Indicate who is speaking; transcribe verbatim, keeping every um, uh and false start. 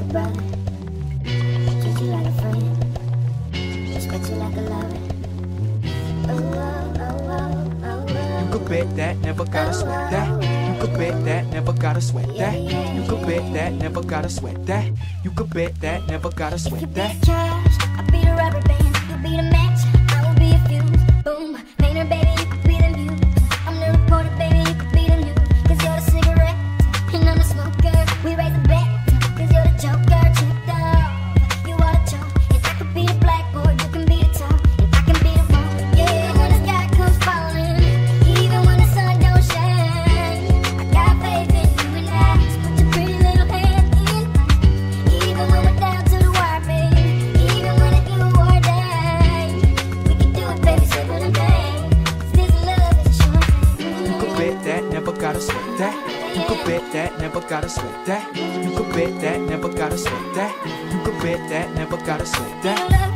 Speaker 1: a brother, treat you like a friend, respect you like a lover. Oh, oh, oh, oh, oh, oh.
Speaker 2: You could bet that, never gotta sweat that. You could bet that, never gotta sweat that. You could bet that, never gotta sweat that. You could bet that, never gotta
Speaker 1: If you
Speaker 2: sweat
Speaker 1: be
Speaker 2: that.
Speaker 1: the trash, I'll be the rubber band. You be the match, I will be a fuse. Boom, painter, baby, you could be the muse. I'm the reporter, baby, you could be the news. Cause you're the cigarette, and I'm the smoker. We raise a bet, cause you're the joker. Tricked off, you are the chalk. And I could be the blackboard, you can be the top. And I can be the wrong. Yeah, when the sky comes falling, even when the sun don't shine, I got faith in you and I. Just put your pretty little hand in mine. Even when we're down to the wire, baby. Even when it's you or die, we can do it, baby, simple and plain. Cause this love is a short thing.
Speaker 2: You could bet that, never gotta sweat that. You could bet that, never gotta sweat that. You could bet that, never gotta sweat that. You could bet that, never gotta sweat that.
Speaker 1: Love